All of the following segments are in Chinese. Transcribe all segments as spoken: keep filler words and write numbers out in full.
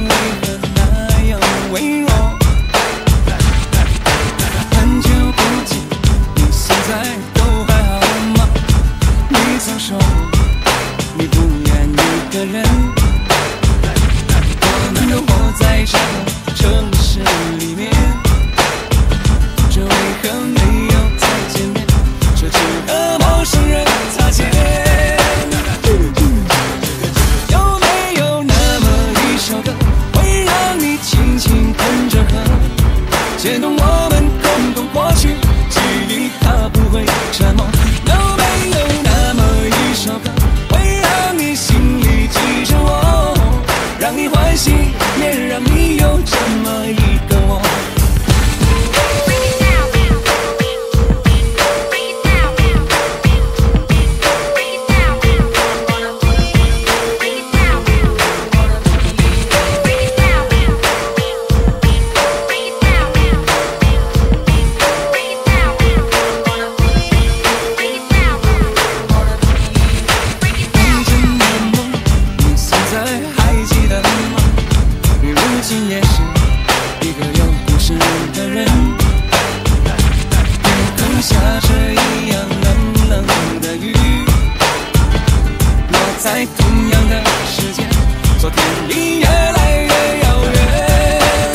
为何那样微弱？很久不见，你现在都还好吗？你曾说你不愿一个人，我们都活在这个城市里面，这为何没有再见面？这只和陌生人擦肩。有没有那么一首歌，会让你轻轻跟着和，牵动我们共同过去记忆，它不会沉默。有没有那么一首歌，会让你心里记着我，让你欢喜，也让你有这么一个我。在同样的时间，昨天已越来越遥远。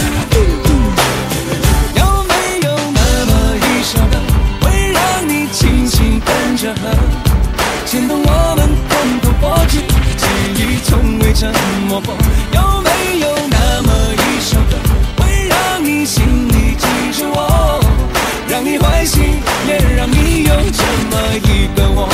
有没有那么一首歌，会让你轻轻跟着和，牵动我们共同过去记忆，从未沉默过。有没有那么一首歌，会让你心里记着我，让你欢喜，也让你有这么一个我。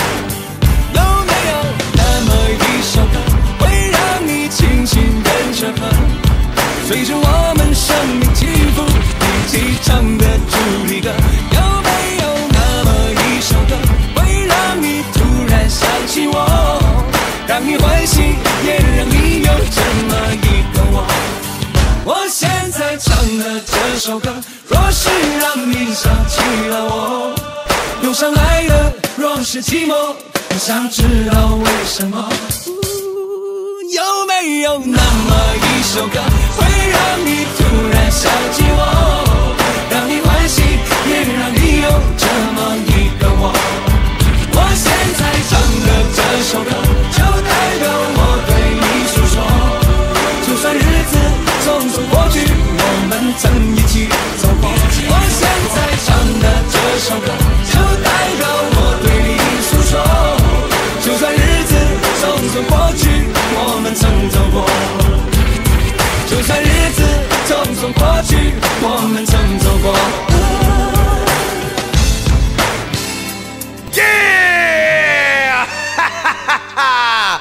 首歌会让你轻轻跟着和，随着我们生命起伏一起唱的主题歌。有没有那么一首歌，会让你突然想起我，让你欢喜，也让你有这么一个我。我现在唱的这首歌，若是让你想起了我，忧伤来的若是寂寞，我想知道为什么。有没有那么一首歌，会让你突然想起我，让你欢喜，也让你有这么一个我。我现在唱的这首歌，就代表我对你诉说，就算日子匆匆过去，我们曾一起走过。我现在唱的这首歌，就代表我对你诉说，就算日子匆匆过去，我们曾走过，就算日子匆匆过去，我们曾走过。 Yeah! 哈哈哈哈！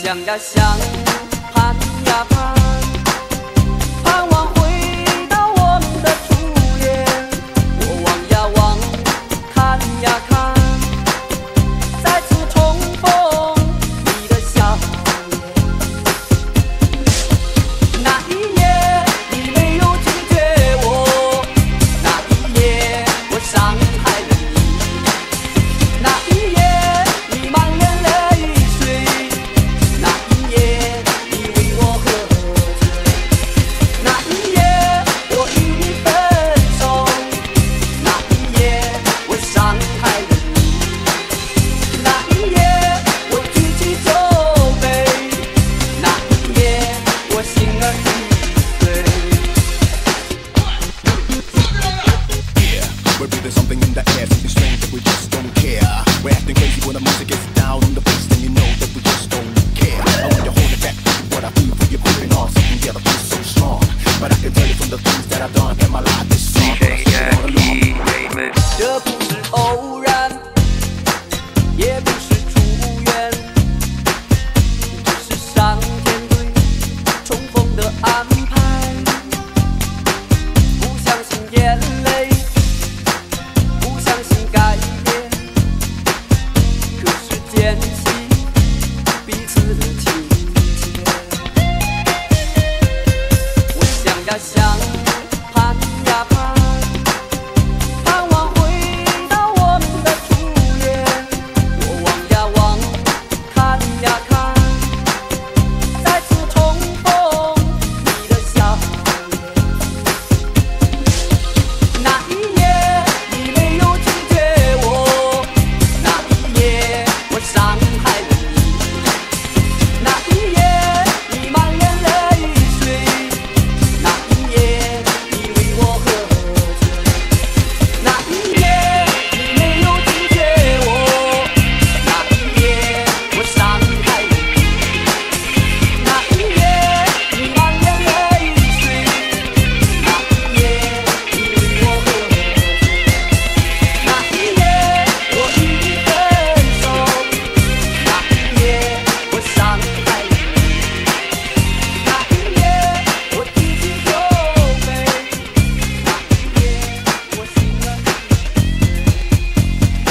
想呀想，盼呀盼，盼望回到我们的初恋。我望呀望，看呀看，再次重逢你的笑脸。那一夜你没有拒绝我，那一夜我伤害了你，那一夜你满脸泪水，那一夜你为我喝醉，那一夜我与你分手，那一夜我伤害了你，那一夜我举起酒杯，那一夜我心儿已碎。 We're breathing something in the air, something strange that we just don't care. We're acting crazy when the music gets down in the bass, then you know that we just don't care. I want you to hold it back, what I feel for you creeping on something the other feels so strong. But I can tell you from the things that I've done in my life, this song. But 这不是偶然，也不是出缘，只是上天对重逢的安排。不相信眼泪，不相信改变，可是捡起彼此的情节。我想呀想，盼呀盼。 盼望回到我们的初恋，我望呀望，看呀看，再次重逢你的笑脸。那一夜你没有拒绝我，那一夜我伤害了你，那一夜你满脸泪水，那一夜你为我喝醉。 那一夜你没有拒绝我，那一夜我伤害了你，那一夜你满脸泪水，那一夜你为我喝醉，那一夜我与你分手，那一夜我伤害了你，那一夜我举起酒杯，那一夜我心儿已碎。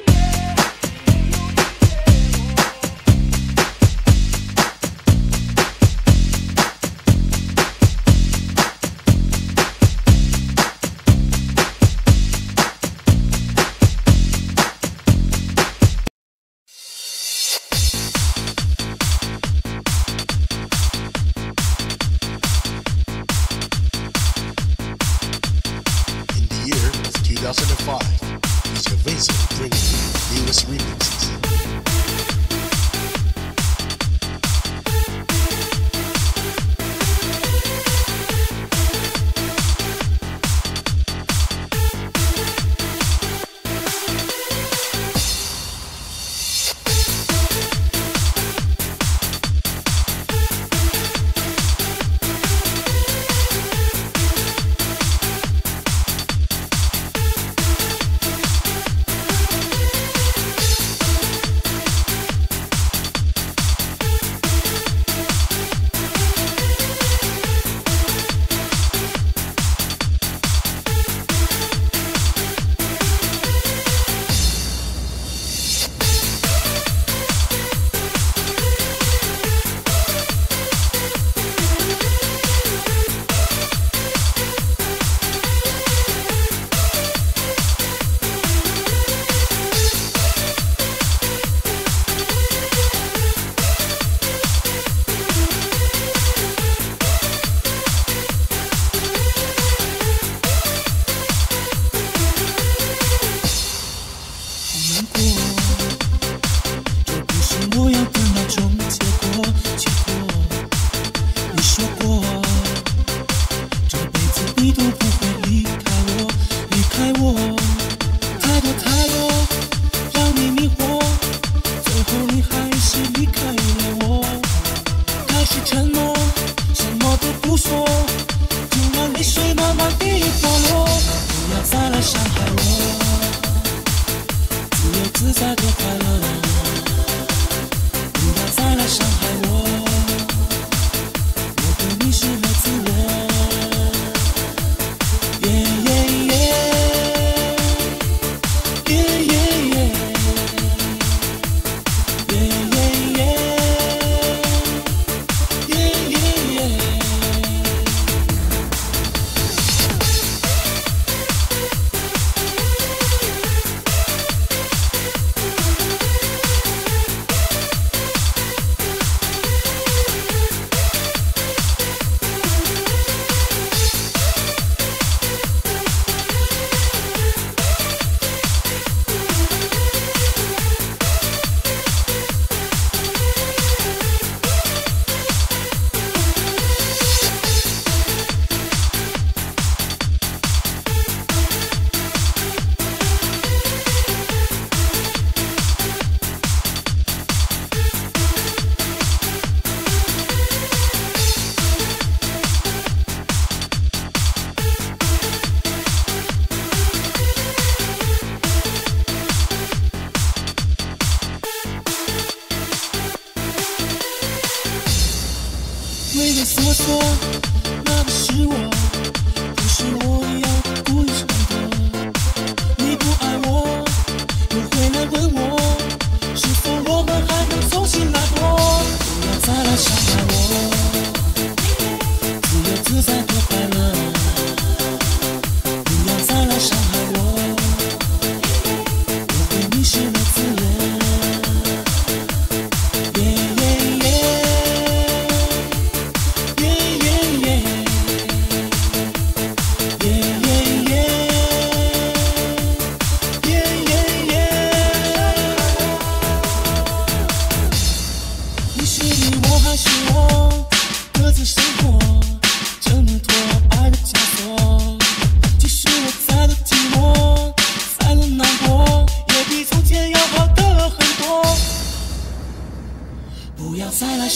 In the year of two thousand five, D J Vazo bringing you newest remixes.自在的快乐，不要再来伤害我。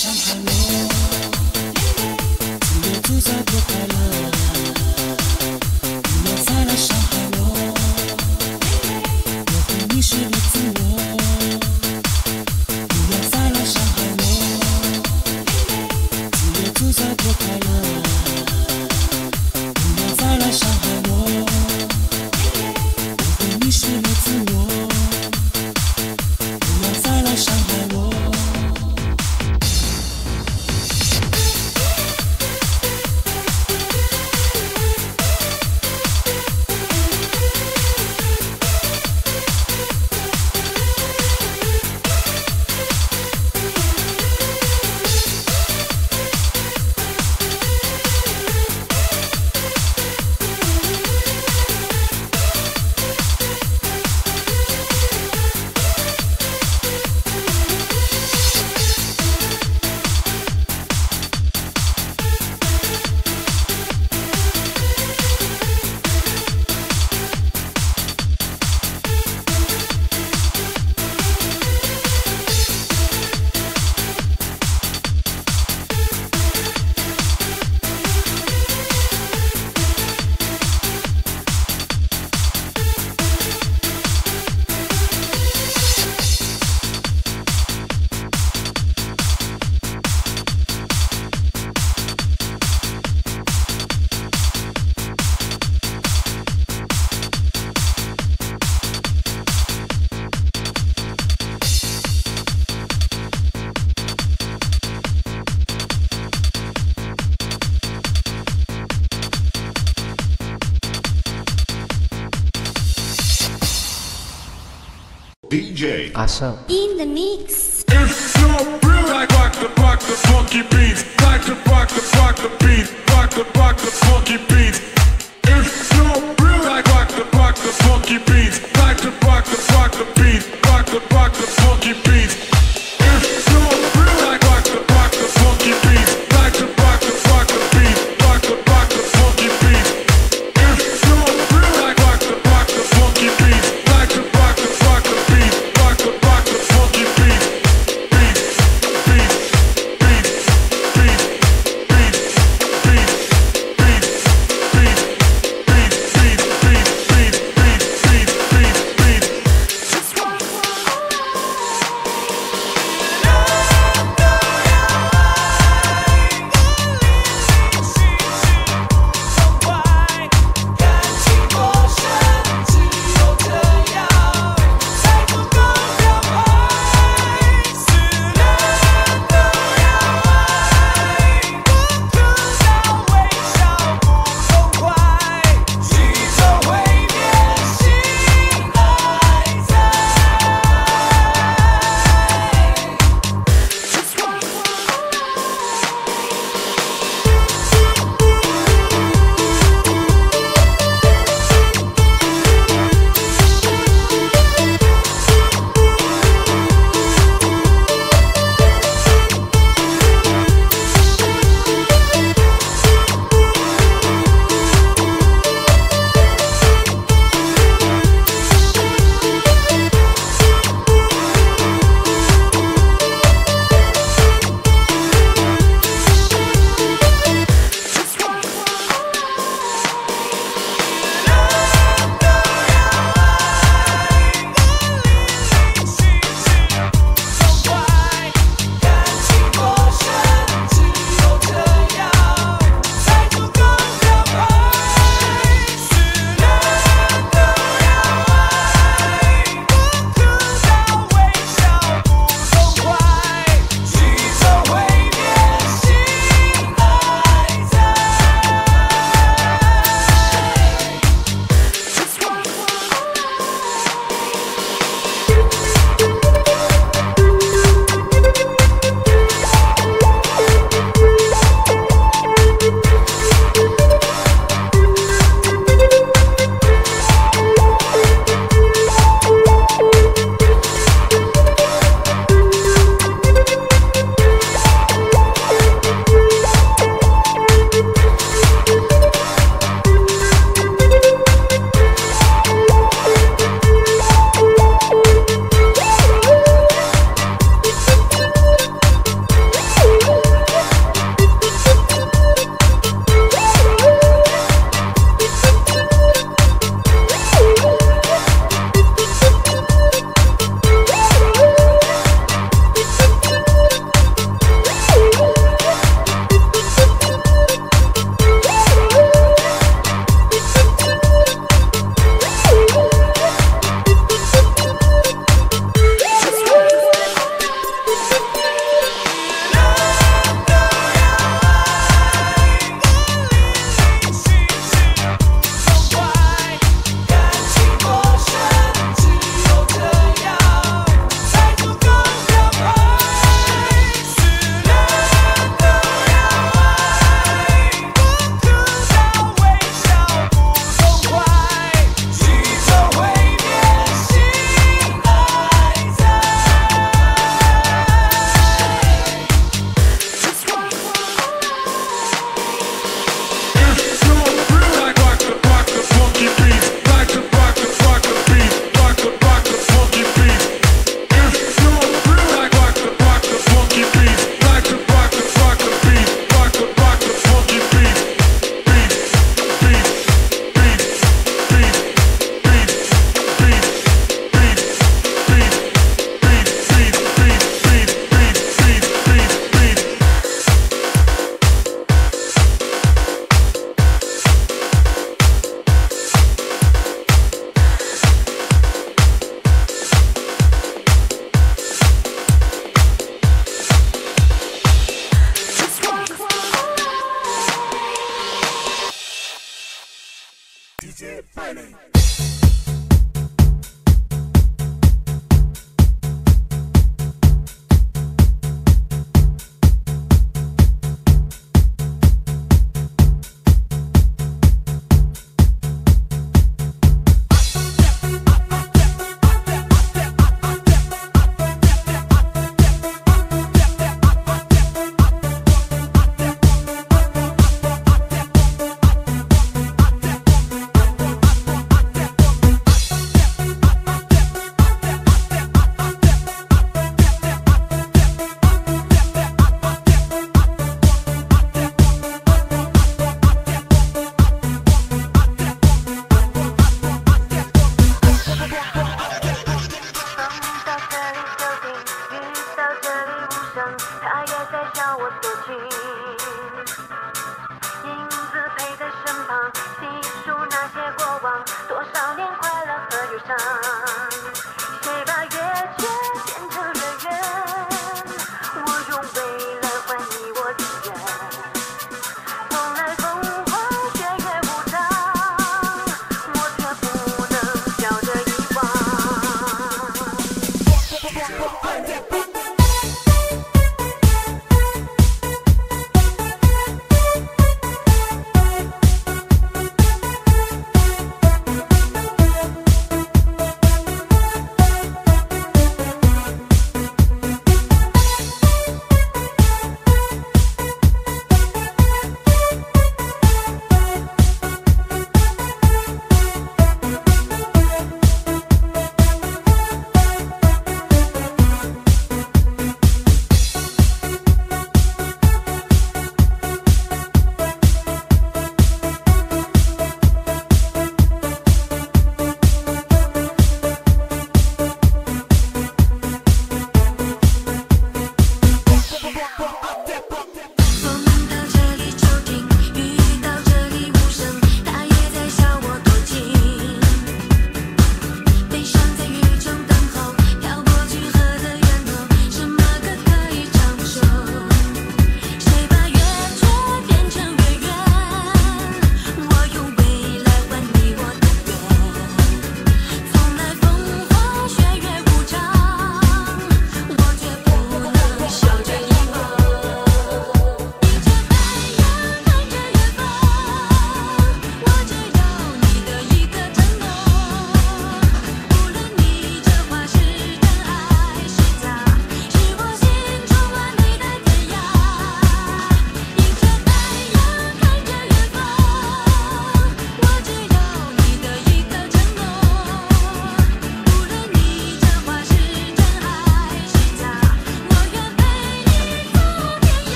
伤害我，自由自在多快乐，不要再来伤害我，我会迷失了自我，不要再来伤害我，自由自在多快乐，不要再来伤害我，我会迷失了自我，不要再来伤害我。 D J 阿胜。 In the mix. It's so real. Like rock the rock the funky beats. Like to rock the rock the beat. Rock the rock the funky beats. It's so real. Like rock the rock the funky beats. Like to rock the rock the beat. Rock the rock the funky beats. It's so real. Like rock the rock the funky beats. Like to rock the rock the beat. Rock the rock the funky beats. It's so real. Like rock the rock the funky beats. Like to rock the rock the beat. Rock the rock the funky beats. Beats, beats, beats, beats, beats, beats, beats, beats, beats, beats, beats, beats, beats, beats.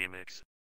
Remix.